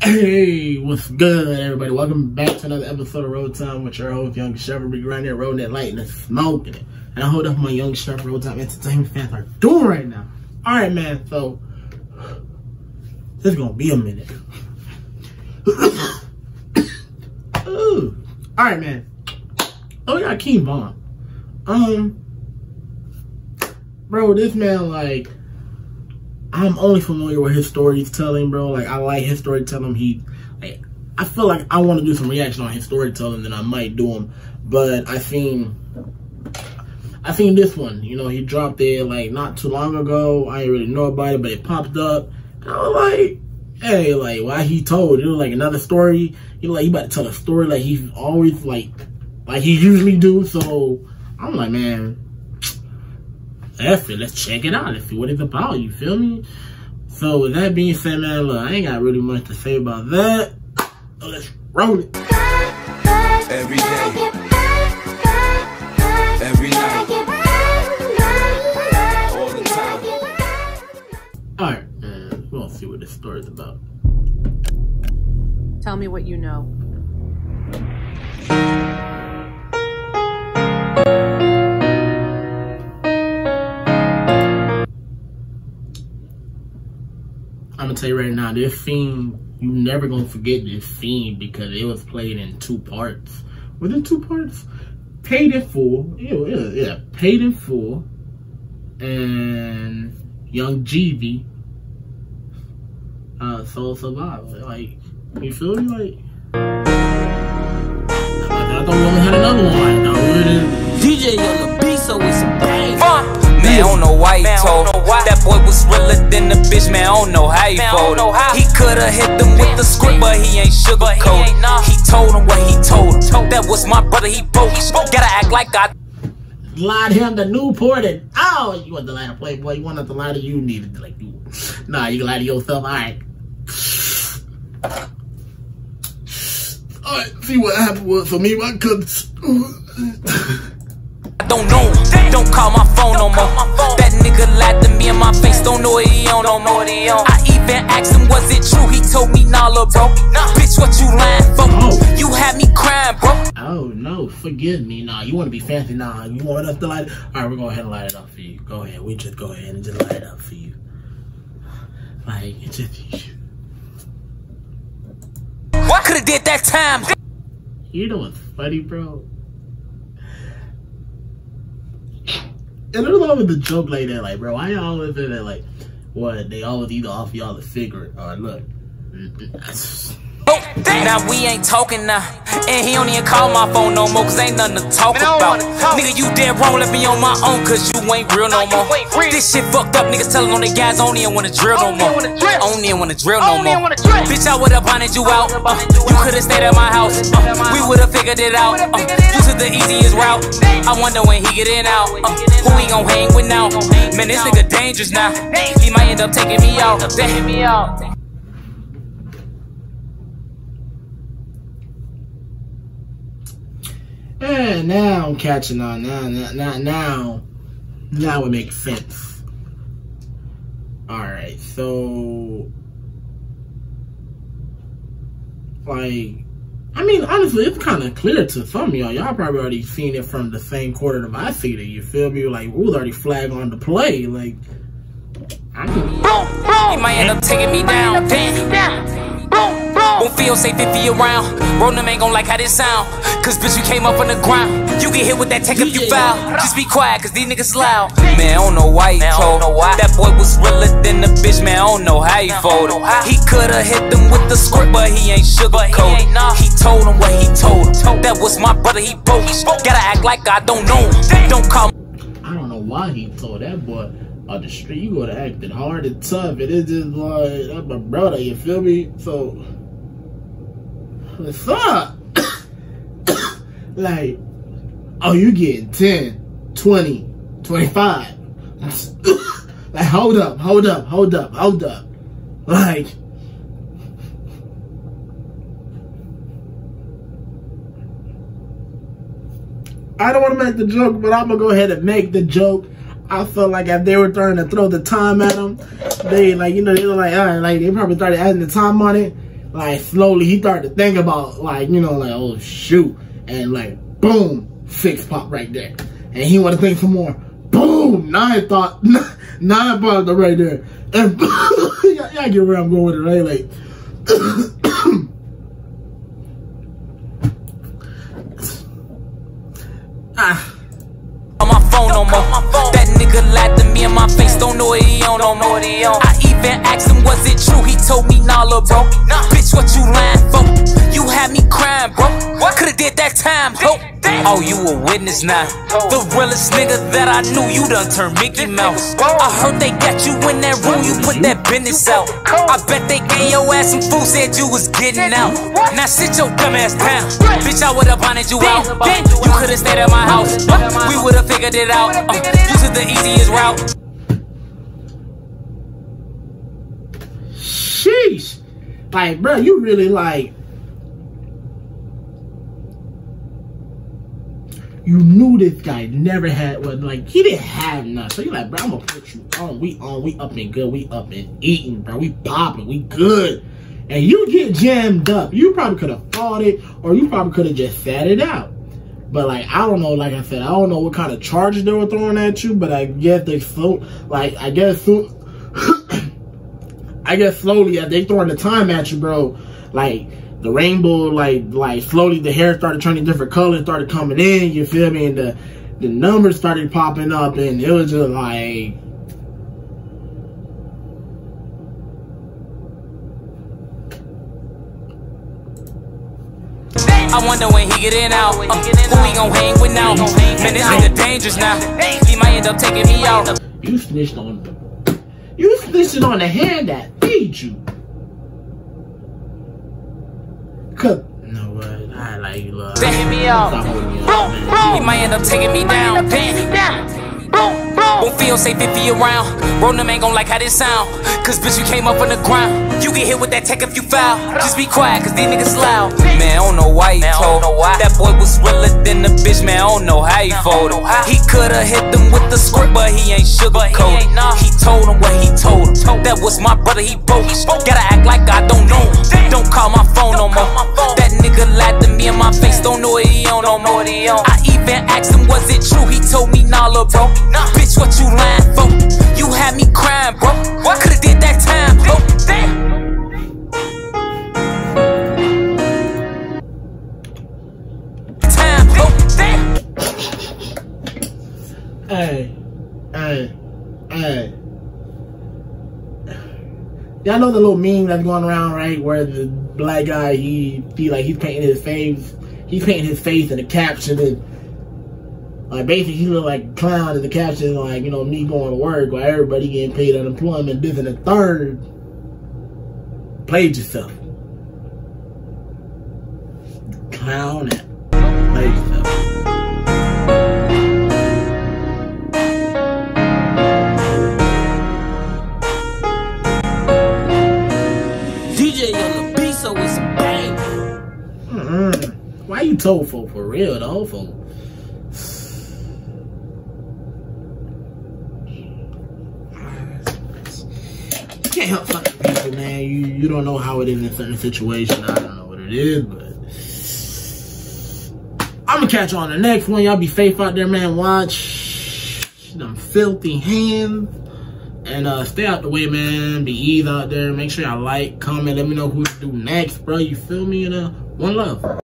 Hey, what's good, everybody? Welcome back to another episode of RollTime with your host, Young Chef. We right here rolling that light and smoking it. And I hold up my Young Chef RollTime entertainment fans are doing right now. Alright, man, so this is gonna be a minute. Alright, man. Oh, we got King Von. Bro, this man, like, I'm only familiar with his storytelling, bro. Like, I like his storytelling. I feel like I want to do some reaction on his storytelling, then I might do them. But I seen this one. You know, he dropped it like not too long ago. I didn't really know about it, but it popped up. And I was like, hey, like, why he told? It was like another story. You know, like, he about to tell a story like he's always like he usually do. So I'm like, man, F it, let's check it out. Let's see what it's about, you feel me? So with that being said, man, look, I ain't got really much to say about that. So let's roll it. Every day, every night, all the time. Alright, man, we're gonna see what this story's about. Tell me what you know. I'm gonna tell you right now, this scene, you never gonna forget this scene because it was played in 2 parts. Was it 2 parts? Paid in Full, yeah, Paid in Full, and Young Jeezy, Soul Survivor. Like, you feel me? Like, I thought we only had another one. Like, no, DJ on the beat, so it's a bang. Man, I don't know why he told. That boy was realer than the bitch, man, I don't know how he voted. He coulda hit them with the script, but he ain't sugarcoated. He told him what he told him. That was my brother, he broke. Gotta act like I lied him to Newport and, oh, you want to lie to Playboy, you want to lie to you, needed to, like, you. Nah, you can lie to yourself, alright. Alright, see what happened was for me, I couldn't. I don't know, don't call my phone no more. That nigga lied to me in my face, don't know what he on no more. I even asked him, was it true? He told me, nah, lil' bro. Bitch, what you lying for? You had me crying, bro. Oh, no, forgive me. Nah, you want to be fancy? Nah, you want us to light it? Alright, we're going ahead and light it up for you. Go ahead, we just go ahead and just light it up for you. Like, it's just you. What could've did that time? You know what's funny, bro? And there's always the joke like that, like, bro, why y'all always say that, like, what, they always either offer y'all a cigarette or look. Now we ain't talking now, and he don't even call my phone no more, cause ain't nothing to talk about. Nigga, you dead wrong, let me on my own, cause you ain't real no more. This shit fucked up, niggas telling on the guys, I don't even wanna drill no more. I don't even wanna drill no more. Bitch, I would've bonded you out. You could've stayed at my house. We would've figured it out. You took the easiest route. I wonder when he get in out. Who he gon' hang with now? Man, this nigga dangerous now. He might end up taking me out. And now I'm catching on. Now it makes sense. Alright, so, like, I mean, honestly, it's kind of clear to some of y'all. Y'all probably already seen it from the same quarter that I seen it. You feel me? Like, we was already flagged on the play. Like, I can. He might end up taking me down. Won't feel safe if he around. Rollin' ain't gon' like how this sound. Cause bitch, you came up on the ground. You get hit with that tech if you foul. Just be quiet, cause these niggas loud. Man, I don't know why he told. That boy was realer than the bitch, man, I don't know how he folded. He coulda hit them with the script, but he ain't sugarcoated. He told him what he told him. That was my brother, he broke. Gotta act like I don't know him. Don't call me. I don't know why he told that boy on the street, you gotta acting hard and tough. It is just like, that's my brother, you feel me? So, what's up? Like, oh, you getting 10, 20, 25. Like, hold up. Like, I don't want to make the joke, but I'm going to go ahead and make the joke. I felt like if they were trying to throw the time at him, they, like, you know, they were like, all right, like, they probably started adding the time on it. like slowly he started to think about like, you know, like, oh shoot, and like boom, 6 pop right there, and he want to think some more. Boom, 9 popped right there, and y'all get where I'm going with it, right? Like. On my phone no more. That nigga lied to me in my face, don't know what he on no more. I even asked him, was it true? He told me, nah, lil' bro. Bitch, what you lying for? You had me crying, bro. Coulda did that time, ho. Oh, you a witness now. The realest nigga that I knew, you done turned Mickey Mouse. I heard they got you in that room, you put that business out. I bet they gave your ass some food, said you was getting out. Now sit your dumb ass down. Bitch, I would've bonded you out. You could've stayed at my house. We would've figured it out. You took the easiest route. Sheesh. Like, bro, you really like. You knew this guy never had, well, like, he didn't have nothing. So you're like, bro, I'm gonna put you on. We up and good. We up and eating, bro. We popping. We good. And you get jammed up. You probably could have fought it, or you probably could have just sat it out. But, like, I don't know, like I said, I don't know what kind of charges they were throwing at you, but I guess they float, like, I guess slowly as they throwing the time at you, bro, like, the rainbow, like slowly the hair started turning different colors, started coming in, you feel me, and the numbers started popping up, and it was just like, I wonder when he get in out, who he gon' hang with now? Man, this nigga dangerous now. He might end up taking me out. You snitched on the hand that feeds you. Cause no what? I like you, love. Taking me out. He might end up taking me down. Won't feel safe if he around. Bro, them ain't gon' like how this sound. Cause bitch, you came up on the ground. You get hit with that tech if you foul. Just be quiet, cause these niggas loud. Man, I don't know why he told. That boy was realer than the bitch, man, I don't know how he folded. He coulda hit them with the script, but he ain't sugarcoated. He told him what he told him. That was my brother, he broke. Gotta act like I don't know him. Don't call my phone no more. That nigga lied to me in my face, don't know what he on no more. I even asked him, was it true? He told me, nah, lil' bro. Bitch, what you lying for? You had me crying, bro. Coulda did that time, bro. Time, bro. Hey. Y'all know the little meme that's going around, right? Where the black guy, he feel like he's painting his face. He's painting his face in the caption, and like basically he look like a clown in the caption, like, you know, me going to work while everybody getting paid unemployment. This and the third. Played yourself. Clown it. Played yourself. Why you told folk for real though, folk? You can't help fucking people, man. You don't know how it is in certain situations. I don't know what it is, but I'm gonna catch you on the next one. Y'all be safe out there, man. Watch them filthy hands. And stay out the way, man. Be easy out there. Make sure y'all like, comment, let me know who to do next, bro. You feel me? And one love.